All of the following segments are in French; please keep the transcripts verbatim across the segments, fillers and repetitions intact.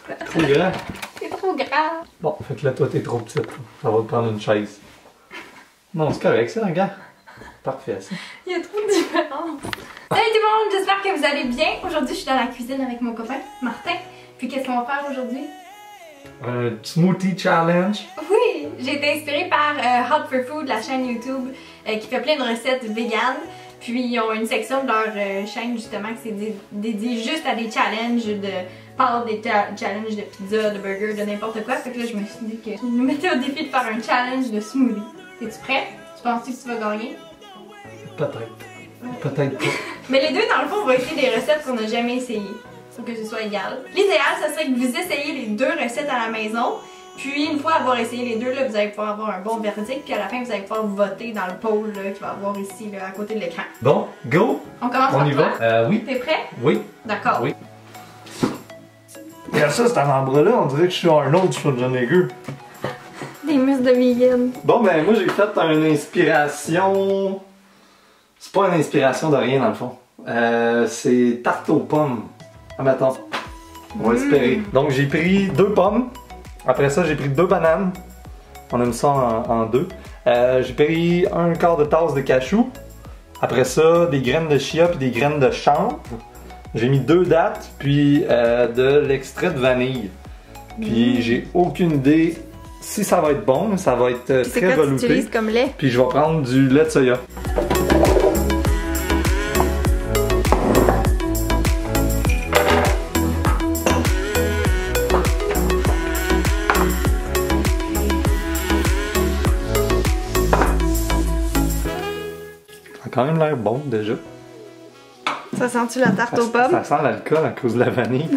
Trop grand. C'est trop grand. Bon, fait que là, toi, t'es trop petite. Ça va te prendre une chaise. Non, c'est correct, ça, regarde. Parfait, ça. Il y a trop de différence. Salut tout le monde, j'espère que vous allez bien. Aujourd'hui, je suis dans la cuisine avec mon copain, Martin. Puis qu'est-ce qu'on va faire aujourd'hui? Un smoothie challenge. Oui, j'ai été inspirée par euh, Hot for Food, la chaîne YouTube euh, qui fait plein de recettes véganes. Puis ils ont une section de leur euh, chaîne justement qui s'est dédiée juste à des challenges de pâtes, des challenges de pizza, de burger, de n'importe quoi. Fait que là, je me suis dit que je me mettais au défi de faire un challenge de smoothie. Es-tu prêt? Tu penses-tu que tu vas gagner? Peut-être. Peut-être pas. Mais les deux, dans le fond, on va essayer des recettes qu'on n'a jamais essayées. Pour que ce soit égal. L'idéal, ça serait que vous essayiez les deux recettes à la maison. Puis, une fois avoir essayé les deux, là, vous allez pouvoir avoir un bon verdict. Puis, à la fin, vous allez pouvoir voter dans le poll là, qui va avoir ici, là, à côté de l'écran. Bon, go! On commence On par y toi? va? Euh, oui. T'es prêt? Oui. D'accord. Oui. Regarde ça, cet avant-bras-là, on dirait que je suis Arnold Schwarzenegger. Des muscles de vegan. Bon, ben, moi, j'ai fait une inspiration. C'est pas une inspiration de rien, dans le fond. Euh, c'est tarte aux pommes. Ah, mais attends. On va Mmh. espérer. Donc, j'ai pris deux pommes. Après ça, j'ai pris deux bananes. On aime ça en, en deux. Euh, j'ai pris un quart de tasse de cachou. Après ça, des graines de chia puis des graines de chanvre. J'ai mis deux dattes puis euh, de l'extrait de vanille. Puis Mmh. j'ai aucune idée si ça va être bon. Ça va être euh, C'est très quoi tu velouté. utilises comme lait? Puis je vais prendre du lait de soya. Ça a quand même l'air bon déjà. Ça sent-tu la tarte Ça, aux pommes? ça sent l'alcool à cause de la vanille.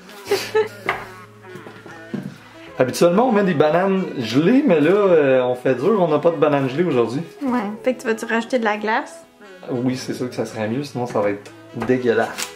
Habituellement, on met des bananes gelées, mais là, euh, on fait dur, on n'a pas de bananes gelées aujourd'hui. Ouais. Fait que tu vas-tu rajouter de la glace? Oui, c'est sûr que ça serait mieux, sinon ça va être dégueulasse.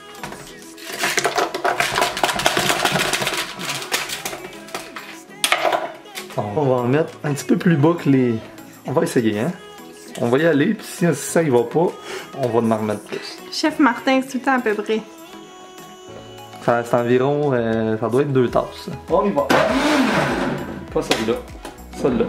On va en mettre un petit peu plus bas que les... On va essayer, hein? On va y aller, puis si ça y va pas, on va en remettre plus. Chef Martin, c'est tout le temps à peu près. Ça, c'est environ... Euh, ça doit être deux tasses. On y va. Pas celle-là. Celle-là.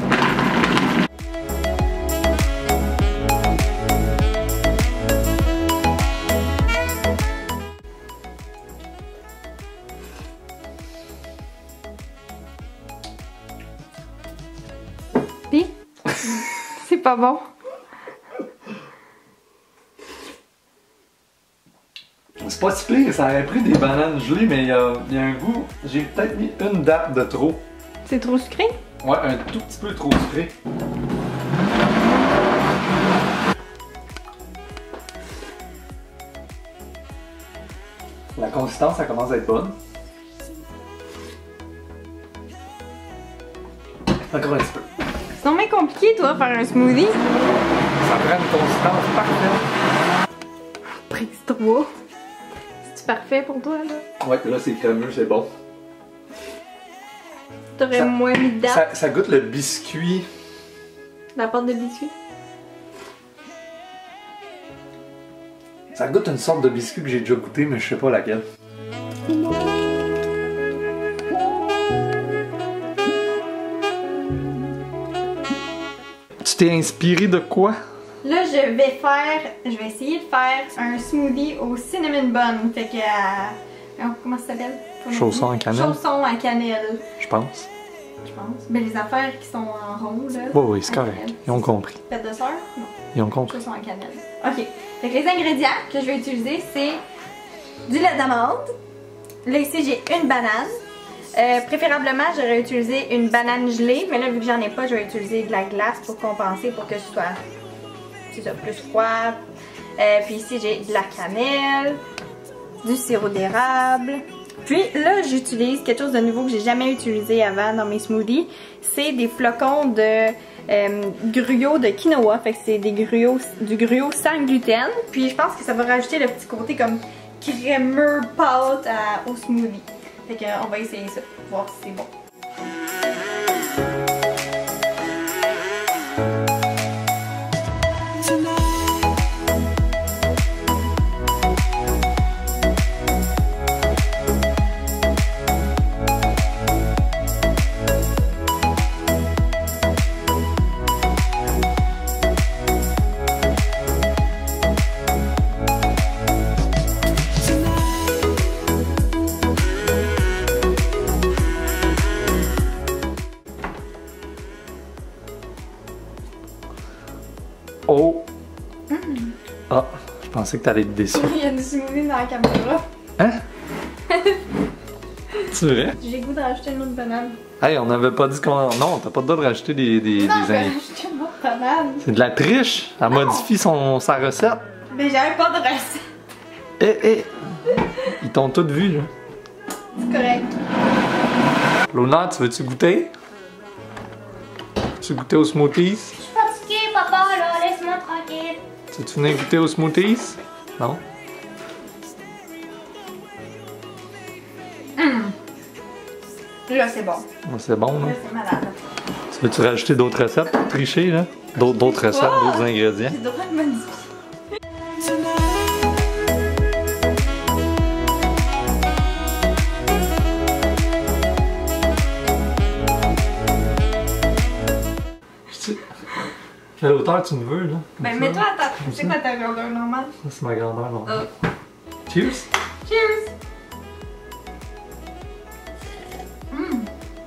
Pis? C'est pas bon. C'est pas si pire, ça aurait pris des bananes gelées, mais il y a, il y a un goût. J'ai peut-être mis une date de trop. C'est trop sucré? Ouais, un tout petit peu trop sucré. La consistance, ça commence à être bonne. Encore un petit peu. C'est vraiment compliqué, toi, faire un smoothie. Ça prend une consistance parfaite. Prise trois. C'est-tu parfait pour toi, là? Ouais, là c'est crémeux, c'est bon. T'aurais Ça- moins mis de date, Ça, ça goûte le biscuit. la pâte de biscuit. Ça goûte une sorte de biscuit que j'ai déjà goûté, mais je sais pas laquelle. Tu t'es inspiré de quoi? Là, je vais faire, je vais essayer de faire un smoothie au cinnamon bun. Fait que, euh, comment ça s'appelle? Chausson à cannelle. Chausson à cannelle, Je pense. je pense. Ben, les affaires qui sont en rond, là. Oui, oui, c'est à correct. cannelle. Ils ont compris. Fête de sœur? Non. Ils ont compris. Chausson à cannelle. Ok. Fait que les ingrédients que je vais utiliser, c'est du lait d'amande. Là, ici, j'ai une banane. Euh, préférablement, j'aurais utilisé une banane gelée, mais là, vu que j'en ai pas, je vais utiliser de la glace pour compenser, pour que ce soit, c'est ça, plus froid. Euh, puis ici, j'ai de la cannelle, du sirop d'érable. Puis là, j'utilise quelque chose de nouveau que j'ai jamais utilisé avant dans mes smoothies. C'est des flocons de euh, gruau de quinoa. Fait que c'est des gruaux, du gruau sans gluten. Puis je pense que ça va rajouter le petit côté comme crémeux pâte à, au smoothie. Fait que, on va essayer ça, voir si c'est bon. pensais que t'allais être déçu. Il y a du smoothie dans la caméra. Hein? C'est vrai? J'ai le goût de rajouter une autre banane. Hey, on n'avait pas dit qu'on... Non, t'as pas le droit de rajouter des... des, Non, des je vais in- rajouter une autre banane. C'est de la triche! Elle modifie son, sa recette. Mais j'avais pas de recette. Eh, eh! Ils t'ont tout vu, là. C'est correct. Luna, tu veux-tu goûter? Tu veux goûter aux smoothies? Je suis fatiguée, papa, là, laisse-moi tranquille. Tu veux venir goûter aux smoothies? Non? Là, c'est bon. Ouais, c'est bon, là. Là, c'est malade. Tu veux-tu rajouter d'autres recettes pour tricher, là? D'autres d'autres recettes, Oh! d'autres ingrédients? J'ai le droit de modifier. Tu- Quelle hauteur tu me veux, là? Comme Ben, ça? mets-toi à ta. Comme C'est ça? quoi ta grandeur normale? Ça, c'est ma grandeur, non? Oh. Cheers! Cheers! Hum!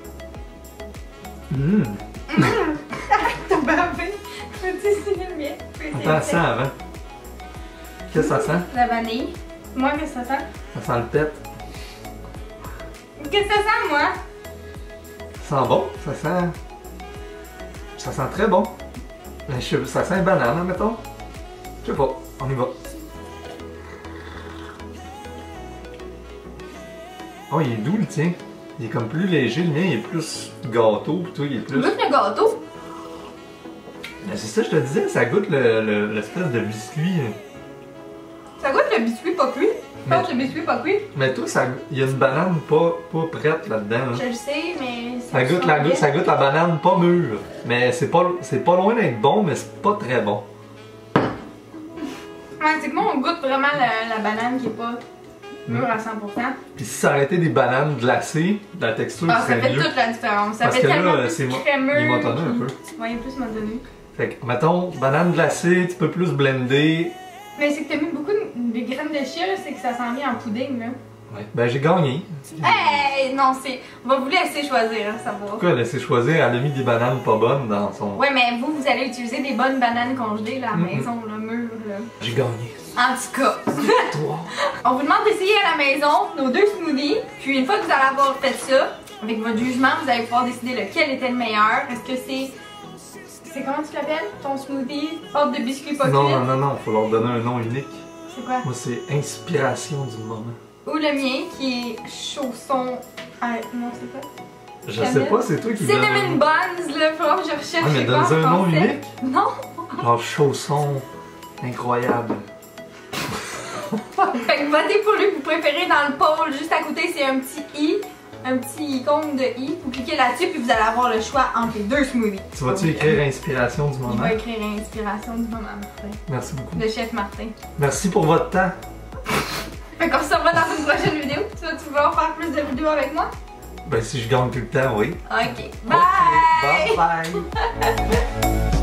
Mmh! T'as bavé! Je me dis, c'est le mien. Attends, ça sent avant. Qu'est-ce que ça sent? La vanille. Moi, qu'est-ce que ça sent? Ça sent le pet. Qu'est-ce que ça sent, moi? Ça sent bon, ça sent... Ça sent très bon. Mais je- Ça sent une banane, hein, mettons. Je sais pas, on y va. Oh, il est doux le tien. Il est comme plus léger, le mien il est plus gâteau, pis toi il est plus... Goûte le gâteau. Ben, c'est ça que je te disais, ça goûte le- le- l'espèce de biscuit. Ça goûte le biscuit pas cuit. Mais- Je pense le biscuit pas cuit. Mais toi, ça, il y a une banane pas, pas prête là-dedans. Hein. Je le sais, mais. Ça goûte, la, goûte- ça goûte la banane pas mûre. Mais c'est pas, c'est pas loin d'être bon, mais c'est pas très bon. Ouais, c'est que moi, on goûte vraiment la, la banane qui est pas mûre à cent pour cent. Puis si ça aurait été des bananes glacées, la texture Ah, ça serait fait mieux. toute la différence. Ça Parce fait que tellement là, plus c'est mo- crémeux. il est montonneux un peu. Ouais, il est plus montonneux. Fait que, mettons, banane glacée, tu peux plus blender. Mais c'est que t'as mis beaucoup de, de graines de chia, là, c'est que ça s'en vient en pudding, là. Ouais. Ben j'ai gagné. Hey, non, c'est. On va vous laisser choisir, hein, ça va. Pourquoi laisser choisir? Elle a mis des bananes pas bonnes dans son... Ouais, mais vous, vous allez utiliser des bonnes bananes congelées, là, à la Mhm. maison, là, mûres, là. J'ai gagné. En tout cas. Toi. On vous demande d'essayer à la maison nos deux smoothies. Puis une fois que vous allez avoir fait ça, avec votre jugement, vous allez pouvoir décider lequel était le meilleur. Est-ce que c'est. C'est comment tu l'appelles? Ton smoothie? Pâte de biscuits pas Non, cuite? non, non, non, faut leur donner un nom unique. C'est quoi? Moi, c'est inspiration du moment. Ou le mien qui est chausson. Ah, non, c'est quoi? Je Camille? sais pas, c'est toi qui Cinnamon donne. buns, là, faut que je recherche. Ah, mais c'est quoi donne-nous en un nom français. unique. Non! Genre chausson incroyable. Fait que votez pour lui que vous préférez dans le pôle. Juste à côté, c'est un petit i. Un petit icône de i. Vous cliquez là-dessus, puis vous allez avoir le choix entre les deux smoothies. Tu vas-tu écrire inspiration du Il moment? va écrire inspiration du moment, Martin. Merci beaucoup. Le chef Martin. Merci pour votre temps. Fait qu'on se revoit dans une prochaine vidéo. Tu vas-tu vouloir faire plus de vidéos avec moi? Ben si je gagne tout le temps, oui. Ok. Ok, Bye! bye bye.